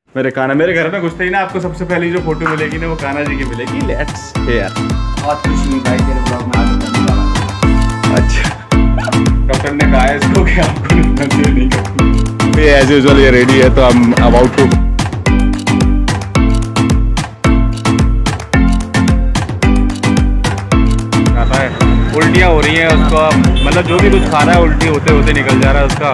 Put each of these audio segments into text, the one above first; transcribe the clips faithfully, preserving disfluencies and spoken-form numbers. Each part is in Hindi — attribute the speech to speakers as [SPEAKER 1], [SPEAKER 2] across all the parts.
[SPEAKER 1] मेरे काना मेरे घर में घुसते ही ना आपको सबसे पहली जो फोटो मिलेगी ना वो काना जी की मिलेगी। Let's hear.
[SPEAKER 2] बहुत खुश हुई भाई तेरे ब्लॉग में आगे करने वाला।
[SPEAKER 1] अच्छा डॉक्टर ने कहा है इसको कि आपको नहीं करना। ये एज यूजुअल ये रेडी है तो आई एम अबाउट टू। खाता है उल्टियाँ हो रही हैं उसको, मतलब जो भी कुछ खा रहा है उल्टी होते होते निकल जा रहा है उसका।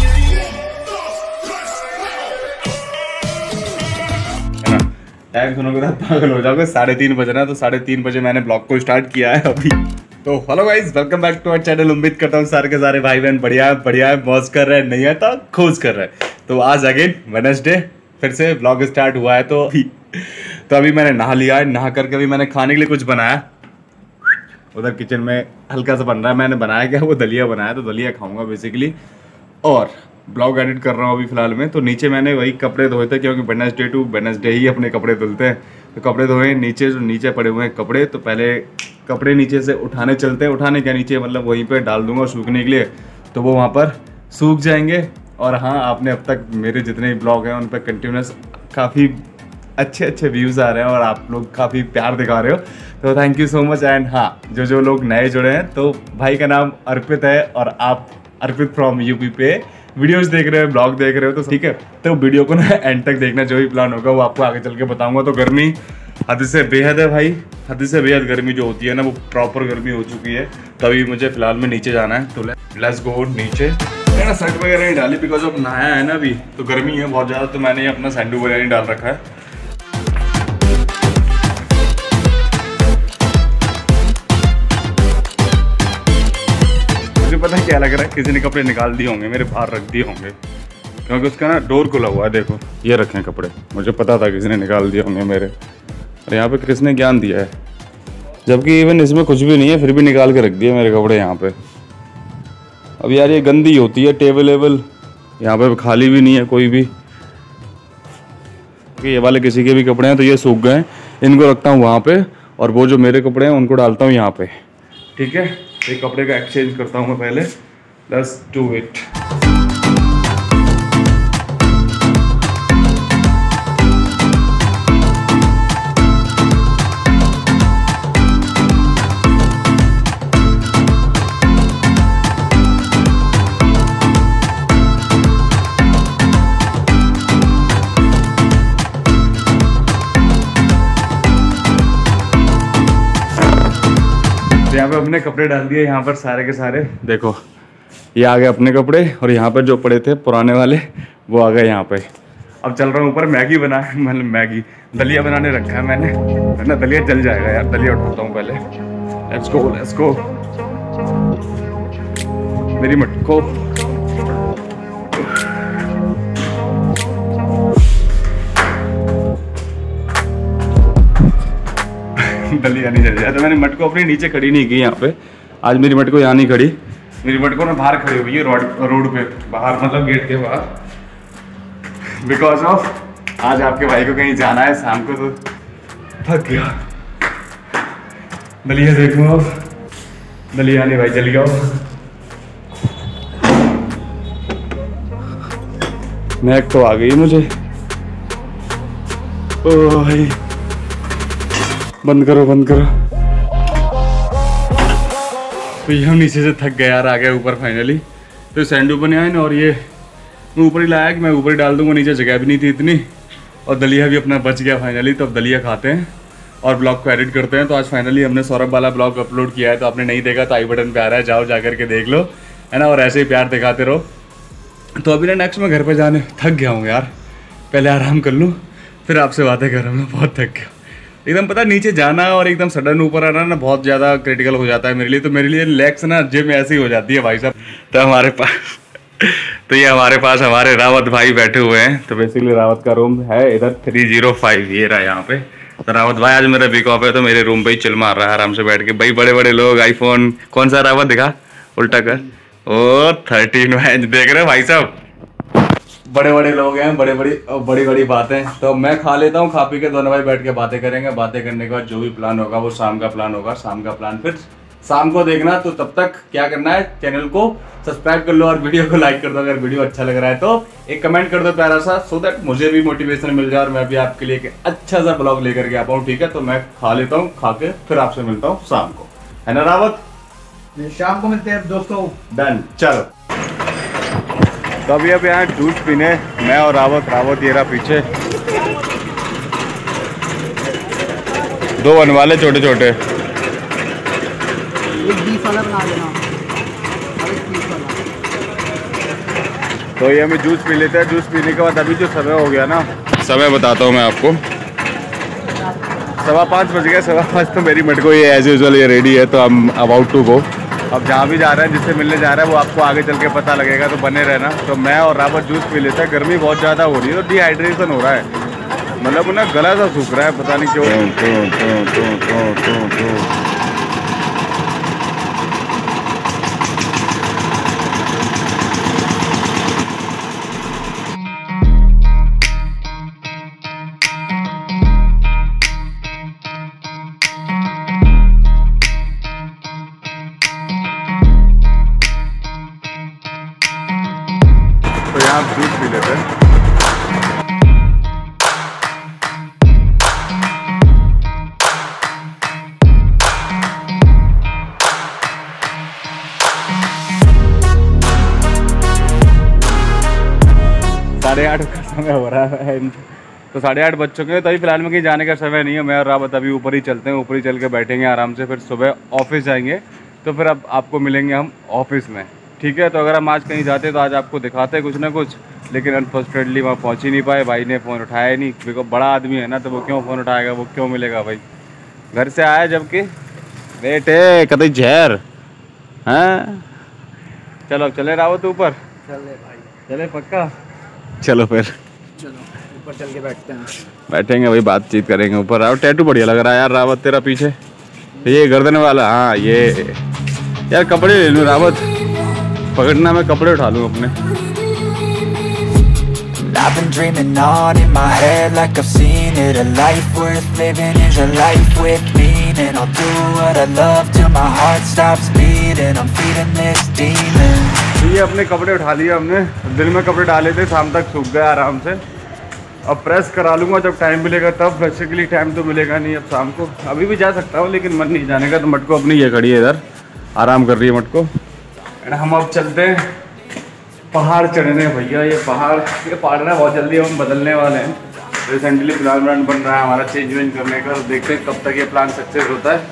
[SPEAKER 1] टाइम सुनोगे तो पागल हो जाओगे। साढ़े तीन बजे ना, तो साढ़े तीन बजे मैंने ब्लॉग को स्टार्ट किया है अभी। तो hello guys, welcome back to our channel. उम्मीद करता हूँ सारे के सारे भाई बहन बढ़िया है बढ़िया है मौज कर रहे हैं, नहीं है तो खोज कर रहे हैं। तो आज अगेन वेडनेसडे फिर से ब्लॉग स्टार्ट हुआ है। तो अभी तो अभी मैंने नहा लिया है, नहा करके अभी मैंने खाने के लिए कुछ बनाया। उधर किचन में हल्का सा बन रहा है। मैंने बनाया क्या, वो दलिया बनाया, तो दलिया खाऊंगा बेसिकली। और ब्लॉग एडिट कर रहा हूँ अभी फिलहाल में। तो नीचे मैंने वही कपड़े धोए थे, क्योंकि वेडनेसडे टू वेडनेसडे ही अपने कपड़े धुलते हैं। तो कपड़े धोए नीचे, जो नीचे पड़े हुए हैं कपड़े, तो पहले कपड़े नीचे से उठाने चलते हैं। उठाने क्या, नीचे मतलब वहीं पे डाल दूंगा सूखने के लिए, तो वो वहाँ पर सूख जाएंगे। और हाँ, आपने अब तक मेरे जितने भी ब्लॉग हैं उन पर कंटिन्यूस काफ़ी अच्छे अच्छे व्यूज़ आ रहे हैं और आप लोग काफ़ी प्यार दिखा रहे हो, तो thank you so much. And हाँ, जो जो लोग नए जुड़े हैं, तो भाई का नाम अर्पित है और आप अर्पित फ्रॉम यूपी पे वीडियोस देख रहे हो, ब्लॉग देख रहे हो, तो ठीक है। तो वीडियो को ना एंड तक देखना, जो भी प्लान होगा वो आपको आगे चल के बताऊंगा। तो गर्मी हद से बेहद है भाई, हद से बेहद गर्मी जो होती है ना, वो प्रॉपर गर्मी हो चुकी है। तो अभी मुझे फिलहाल में नीचे जाना है, तो लेट्स गो नीचे। मैंने शर्ट वगैरह नहीं डाली बिकॉज ऑफ नहाया है ना अभी, तो गर्मी है बहुत ज़्यादा। तो मैंने ये अपना सैंडू वगैरह नहीं डाल रखा है। मुझे पता है क्या लग रहा है, किसी ने कपड़े निकाल दिए होंगे, मेरे बाहर रख दिए होंगे, क्योंकि उसका ना डोर खुला हुआ है। देखो ये रखे हैं कपड़े, मुझे पता था किसी ने निकाल दिए होंगे मेरे। और यहाँ पे किसने ज्ञान दिया है, जबकि इवन इसमें कुछ भी नहीं है, फिर भी निकाल के रख दिए मेरे कपड़े यहाँ पे। अब यार ये गंदी होती है टेबल वेबल, यहाँ पे खाली भी नहीं है कोई भी। ये वाले किसी के भी कपड़े हैं तो ये सूख गए, इनको रखता हूँ वहाँ पे, और वो जो मेरे कपड़े हैं उनको डालता हूँ यहाँ पे, ठीक है। एक कपड़े का एक्सचेंज करता हूँ मैं पहले। Let's do it. यहाँ पे अपने कपड़े डाल दिए, यहाँ पर सारे के सारे देखो, ये आ गए अपने कपड़े, और यहाँ पर जो पड़े थे पुराने वाले वो आ गए यहाँ पे। अब चल रहा हूँ ऊपर, मैगी बना मतलब मैगी दलिया बनाने रखा है मैंने, है ना। दलिया जल जाएगा यार, दलिया उठाता हूँ पहले। Let's go let's go. मेरी मटको दलिया नहीं जल जाए। तो मैंने मटको अपनी नीचे खड़ी नहीं की यहाँ पे, आज मेरी मटको यहाँ नहीं खड़ी, मेरी मटको ना बाहर खड़ी हुई है रोड रोड पे बाहर, मतलब गेट के बाहर। बिकॉज ऑफ आज आपके भाई को कहीं जाना है शाम को, तो थक गया। दलिया देखो, दलिया नहीं भाई जल गया। नेक तो आ गई मुझे। ओ भाई बंद करो बंद करो। तो ये हम नीचे से थक गए यार, आ गया ऊपर फाइनली। तो सैंडू बने आए ना, और ये मैं ऊपर ही लाया कि मैं ऊपर ही डाल दूंगा, नीचे जगह भी नहीं थी इतनी। और दलिया भी अपना बच गया फाइनली। तो अब दलिया खाते हैं और ब्लॉग को एडिट करते हैं। तो आज फाइनली हमने सौरभ वाला ब्लॉग अपलोड किया है, तो आपने नहीं देखा तो आई बटन पे आ रहा है, जाओ जा करके देख लो, है ना। और ऐसे ही प्यार दिखाते रहो। तो अभी ना नेक्स्ट मैं घर पर जाने थक गया हूँ यार, पहले आराम कर लूँ फिर आपसे बातें कर रहा हूँ। बहुत थक गया एकदम, पता नीचे जाना और एकदम सडन ऊपर आना ना बहुत ज़्यादा क्रिटिकल हो जाता है मेरे लिए। तो मेरे लिए लेग्स ना जिम ऐसी हो जाती है भाई साहब। तो हमारे पास तो ये हमारे पास हमारे रावत भाई बैठे हुए हैं। तो बेसिकली रावत का रूम है इधर थ्री जीरो फाइव, ये रहा यहाँ पे। तो रावत भाई आज मेरा वीक ऑफ है, तो मेरे रूम पे ही चिल मार रहा है आराम से बैठ के। भाई बड़े बड़े लोग आईफोन, कौन सा रावत दिखा उल्टा कर, ओ थर्टीन इंच देख रहे हो भाई साहब। बड़े बड़े लोग हैं, बड़े बड़ी बड़ी बड़ी बातें। तो मैं खा लेता हूँ, खा पी के दोनों भाई बैठ के बातें करेंगे। बातें करने के बाद जो भी प्लान होगा वो शाम का प्लान होगा। शाम का प्लान फिर शाम को देखना। तो तब तक क्या करना है, चैनल को सब्सक्राइब कर लो और वीडियो को लाइक कर दो अगर वीडियो अच्छा लग रहा है तो। एक कमेंट कर दो प्यारा सा, सो दैट मुझे भी मोटिवेशन मिल जाए और मैं भी आपके लिए एक अच्छा सा ब्लॉग लेकर के आ पाऊँ। ठीक है, तो मैं खा लेता हूँ, खा के फिर आपसे मिलता हूँ शाम को, है ना रावत?
[SPEAKER 2] शाम को मिलते हैं दोस्तों।
[SPEAKER 1] डन, चलो। तो अभी अब यहाँ जूस पीने मैं और रावत रावत ये रहा पीछे, दो वन वाले छोटे छोटे।
[SPEAKER 2] एक बीस वाला बना देना और एक तीस वाला।
[SPEAKER 1] तो ये हमें जूस पी लेते हैं। जूस पीने के बाद अभी जो समय हो गया ना, समय बताता हूँ मैं आपको, सवा पाँच बज गया। सवा पाँच तो मेरी मटको ये एज यूजुअल ये रेडी है, तो हम अबाउट टू गो। अब जहाँ भी जा रहे हैं, जिससे मिलने जा रहा है वो आपको आगे चल के पता लगेगा, तो बने रहना। तो मैं और रावत जूस पी लेते हैं। गर्मी बहुत ज़्यादा हो रही है तो डिहाइड्रेशन हो रहा है, मतलब ना गला सा सूख रहा है, पता नहीं क्यों। तो यहाँ जूस पी लेते हैं। साढ़े आठ का समय हो रहा है, तो साढ़े आठ बज चुके हैं। तो अभी फिलहाल में कहीं जाने का समय नहीं है। मैं और रावत अभी ऊपर ही चलते हैं, ऊपर ही चल के बैठेंगे आराम से, फिर सुबह ऑफिस जाएंगे। तो फिर अब आपको मिलेंगे हम ऑफिस में, ठीक है? तो अगर हम आज कहीं जाते तो आज आपको दिखाते कुछ ना कुछ, लेकिन अनफॉर्चुनेटली वहाँ पहुँच ही नहीं पाए। भाई ने फ़ोन उठाया नहीं, क्योंकि बड़ा आदमी है ना, तो वो क्यों फ़ोन उठाएगा, वो क्यों मिलेगा भाई। घर से आया जबकि बेटे कभी जहर। हाँ चलो अब चले रावत ऊपर,
[SPEAKER 2] चले भाई,
[SPEAKER 1] चले पक्का। चलो फिर
[SPEAKER 2] चलो ऊपर चल के बैठते हैं,
[SPEAKER 1] बैठेंगे भाई, बातचीत करेंगे ऊपर। रावत टैटू बढ़िया लग रहा है यार रावत तेरा पीछे, ये गर्दन वाला। हाँ ये यार कपड़े ले लूँ रावत, पकड़ना मैं कपड़े उठा लूँ अपने।
[SPEAKER 3] I've been dreaming on in my head like I've seen it. A life worth living is a life with meaning. I'll do what I love till my heart stops beating. I'm feeding this demon.
[SPEAKER 1] ये अपने कपड़े उठा लिए हमने, दिन में कपड़े डाले थे, शाम तक सूख गए आराम से। अब प्रेस करा लूँगा जब टाइम मिलेगा तब, बेसिकली टाइम तो मिलेगा नहीं अब शाम को। अभी भी जा सकता हूँ लेकिन मन नहीं जाने का। तो मटको अपनी ये खड़ी है इधर, आराम कर रही है मटको। हम अब चलते हैं पहाड़ चढ़ने भैया। ये पहाड़ ये पहाड़ ना बहुत जल्दी हम बदलने वाले हैं। रिसेंटली प्लान व्लान बन रहा है हमारा चेंज वेंज करने का, तो देखते हैं कब तक ये प्लान सक्सेस होता है।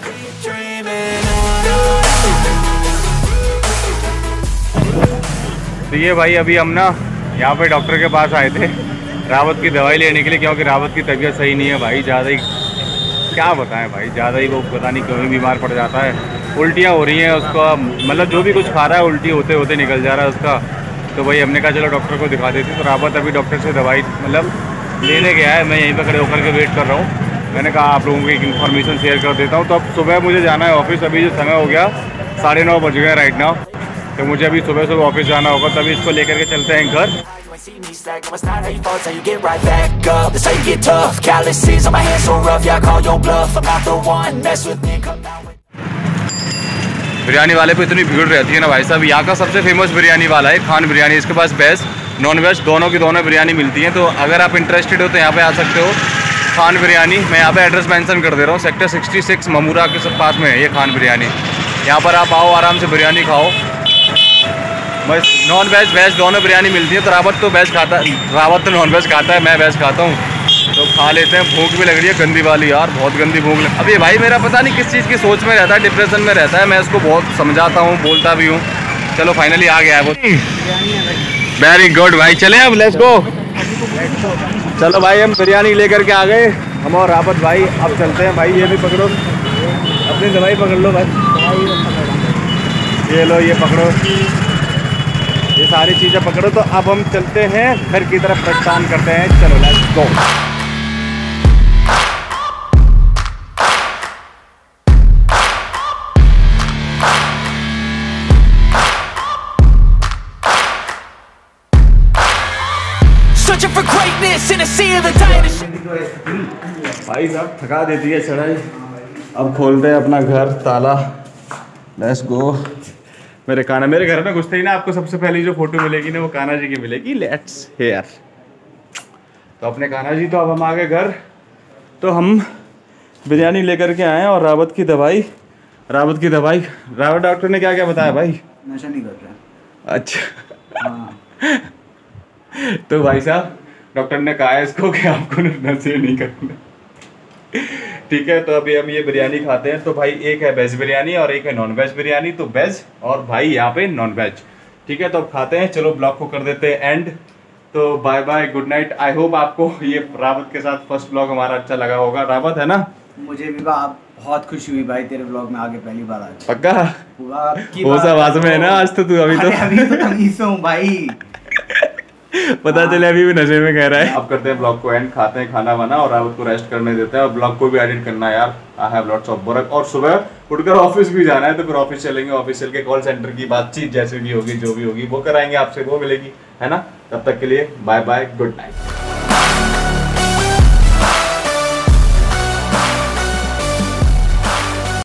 [SPEAKER 1] तो ये भाई अभी हम ना यहाँ पे डॉक्टर के पास आए थे रावत की दवाई लेने के लिए, क्योंकि रावत की तबीयत सही नहीं है भाई। ज़्यादा ही क्या बताएं भाई, ज़्यादा ही वो पता नहीं क्यों ही बीमार पड़ जाता है। उल्टियाँ हो रही हैं उसका, मतलब जो भी कुछ खा रहा है उल्टी होते होते निकल जा रहा है उसका। तो भाई हमने कहा चलो डॉक्टर को दिखा देते। तो रावत अभी डॉक्टर से दवाई मतलब लेने गया है, मैं यहीं पर खड़े होकर के वेट कर रहा हूँ। मैंने कहा आप लोगों को एक इन्फॉर्मेशन शेयर कर देता हूँ। तो अब सुबह मुझे जाना है ऑफिस। अभी जो समय हो गया साढ़े नौ बज गए राइट नाउ, तो मुझे अभी सुबह सुबह ऑफिस जाना होगा। तभी इसको लेकर के चलते हैं घर। बिरयानी वाले पे इतनी भीड़ रहती है ना भाई साहब। यहाँ का सबसे फेमस बिरयानी वाला है खान बिरयानी। इसके पास वेज नॉन वेज दोनों की दोनों बिरयानी मिलती है। तो अगर आप इंटरेस्टेड हो तो यहाँ पे आ सकते हो। खान बिरयानी, मैं यहाँ पे एड्रेस मेंशन कर दे रहा हूँ, सेक्टर सिक्सटी सिक्स ममूरा के सब पास में है ये खान बिरयानी। यहाँ पर आप आओ, आराम से बिरयानी खाओ। बस नॉन वेज वेज दोनों बिरयानी मिलती है। तो रावत तो वेज खाता है, रावत तो नॉन वेज खाता है, मैं वेज खाता हूँ। तो खा लेते हैं। भूख भी लग रही है गंदी वाली यार, बहुत गंदी भूख लग। अब ये भाई मेरा पता नहीं किस चीज़ की सोच में रहता है, डिप्रेशन में रहता है। मैं इसको बहुत समझाता हूँ, बोलता भी हूँ। चलो फाइनली आ गया है वो। वेरी गुड भाई, चले अब लेट्स गो। चलो भाई हम बिरयानी लेकर के आ गए, हम और रावत भाई। अब चलते हैं भाई। ये भी पकड़ो, अपनी दवाई पकड़ लो भाई। ये लो, ये पकड़ो, ये सारी चीज़ें पकड़ो। तो अब हम चलते हैं घर की तरफ प्रस्थान करते हैं। चलो लेट्स गो। भाई साहब थका देती है चढ़ाई। अब खोलते हैं अपना घर, ताला लेट्स गो। मेरे काना मेरे घर में घुसते ही ना आपको सबसे पहली जो फोटो मिलेगी ना वो कान्हा जी की मिलेगी। Let's hear. तो अपने कान्हा जी तो अब हम आ गए घर। तो हम बिरयानी लेकर के आए और रावत की दवाई रावत की दवाई रावत डॉक्टर ने क्या क्या बताया भाई?
[SPEAKER 2] नशा नहीं कर रहा।
[SPEAKER 1] अच्छा
[SPEAKER 2] हाँ।
[SPEAKER 1] तो भाई साहब डॉक्टर ने कहा है इसको कि आपको नशे नहीं करना। ठीक है, तो अभी हम ये बिरयानी खाते हैं। तो भाई एक है वेज बिरयानी और एक है नॉन वेज बिरयानी। तो वेज और भाई यहाँ पे नॉन वेज। ठीक है, तो अब खाते हैं। चलो ब्लॉग को कर देते हैं एंड। तो bye bye, good night. I hope आपको ये रावत के साथ फर्स्ट ब्लॉग हमारा अच्छा लगा होगा। रावत है ना?
[SPEAKER 2] मुझे भी बा- बहुत खुशी हुई भाई तेरे ब्लॉग में आके पहली बार आज।
[SPEAKER 1] पक्का
[SPEAKER 2] पूरा की
[SPEAKER 1] वो
[SPEAKER 2] बात
[SPEAKER 1] सब आवाज में है ना
[SPEAKER 2] तो-
[SPEAKER 1] आज तो तू अभी तो
[SPEAKER 2] अरे अभी तो तमीज से हूँ भाई।
[SPEAKER 1] पता चले अभी भी नशे में कह रहा है। अब करते हैं ब्लॉग को एंड, खाते हैं खाना वाना और रावत को रेस्ट करने देते हैं। और ब्लॉग को भी एडिट करना है यार। I have lots of work. और सुबह उठकर ऑफिस भी जाना है। तो फिर ऑफिस चलेंगे, ऑफिस चल के कॉल सेंटर की बातचीत जैसे भी होगी जो भी होगी वो कराएंगे, आपसे वो मिलेगी, है ना? तब तक के लिए बाय बाय, गुड नाइट।